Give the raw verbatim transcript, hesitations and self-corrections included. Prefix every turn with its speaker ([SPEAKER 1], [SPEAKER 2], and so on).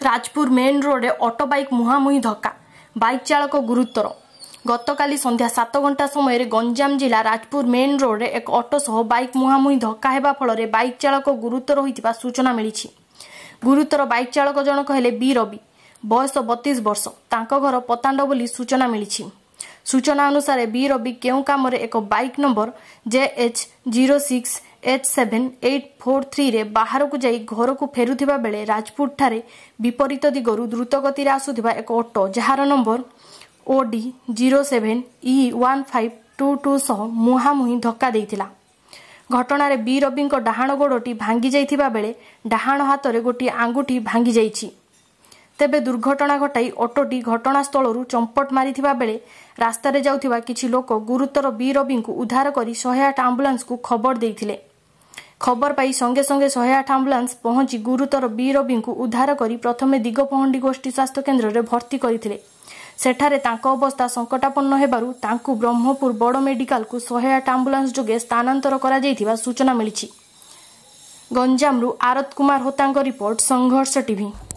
[SPEAKER 1] Rajpur main road auto bike मुहांमुही धक्का bike चालक गुरुतर। गतकाली संध्या सात घंटा समय गंजाम जिला राजपुर मेन रोड एक ऑटो सह बाइक मुहांमुही धक्का हेबा फल बाइक चालक गुरुतर होइतिबा सूचना मिली। गुरुतर बाइक चालक जनक हेले बी रवि, बयस बतीस वर्ष, तांको घर पतांड बोली सूचना मिली। सूचना अनुसार बी रवि केउ काम एक bike number J H zero six H seven eight four three रे बाहर को जाई घर को फेरुथिबा बेले राजपुर ठारे विपरीत दिगरु द्रुत गति आसुथिबा एक ऑटो जार number OD zero seven E one five two two सह मुहांमुही धक्का देइथिला। घटना बी रवि डाहाण गोड़टी भांगी जाइथिबा बेले डाहाण हाथ में गोटे आंगुठी भांगी जाइछि। तेबे दुर्घटना घटाई ऑटोटी घटनास्थल चंपट मारिथिबा बेले रास्तार जाउथिबा किछि लोक गुरुतर बी रवि को उद्धार करी शहे आठ आंबुलांस को खबर देइथिले। खबर पाई संगे संगे शहे आठ आंबुलांस पहुंची गुरुतर बी रवि को उद्धार करी प्रथमे दिगपहंडी गोष्ठी स्वास्थ्य केन्द्र में भर्ती करथिले। सेठारे तांको अवस्था संकटापन्न हेबारु तांकु ब्रह्मपुर बड़ मेडिकल को शहे आठ आंबुलांस जोगे स्थानांतर करा जाइथिबा सूचना मिली। गंजामरू आरत कुमार होतांग रिपोर्ट, संघर्ष टीवी।